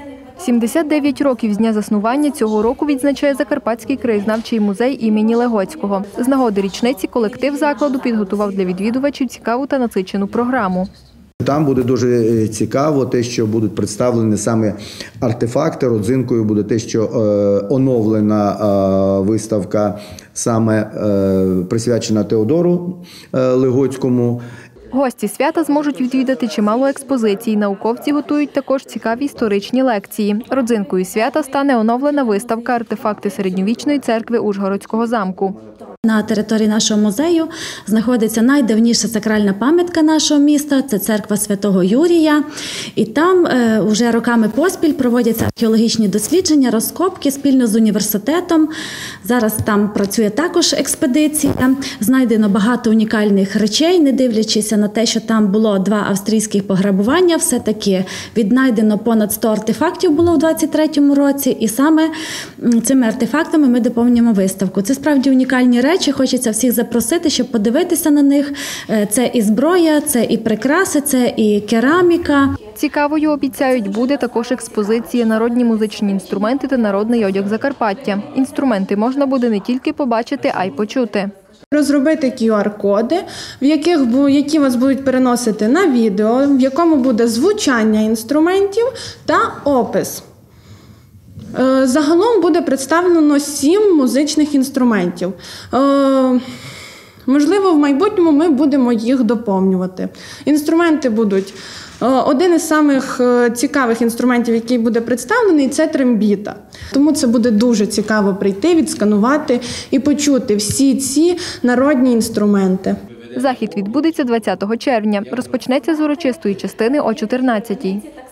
79 років з дня заснування цього року відзначає Закарпатський краєзнавчий музей імені Легоцького. З нагоди річниці колектив закладу підготував для відвідувачів цікаву та насичену програму. Там буде дуже цікаво те, що будуть представлені саме артефакти. Родзинкою буде те, що оновлена виставка саме присвячена Теодору Легоцькому. Гості свята зможуть відвідати чимало експозицій. Науковці готують також цікаві історичні лекції. Родзинкою свята стане оновлена виставка «Артефакти середньовічної церкви Ужгородського замку». На території нашого музею знаходиться найдавніша сакральна пам'ятка нашого міста – це церква Святого Юрія. І там вже роками поспіль проводяться археологічні дослідження, розкопки спільно з університетом. Зараз там працює також експедиція. Знайдено багато унікальних речей, не дивлячись на те, що там було 2 австрійських пограбування. Все-таки віднайдено понад 100 артефактів було в 23-му році. І саме цими артефактами ми доповнюємо виставку. Це справді унікальні речі. Хочеться всіх запросити, щоб подивитися на них. Це і зброя, це і прикраси, це і кераміка. Цікавою, обіцяють, буде також експозиція «Народні музичні інструменти та народний одяг Закарпаття». Інструменти можна буде не тільки побачити, а й почути. Розробити QR-коди, які вас будуть переносити на відео, в якому буде звучання інструментів та опис. Загалом буде представлено 7 музичних інструментів. Можливо, в майбутньому ми будемо їх доповнювати. Інструменти будуть. Один із самих цікавих інструментів, який буде представлений, це трембіта. Тому це буде дуже цікаво прийти, відсканувати і почути всі ці народні інструменти. Захід відбудеться 20 червня. Розпочнеться з урочистої частини о 14-й.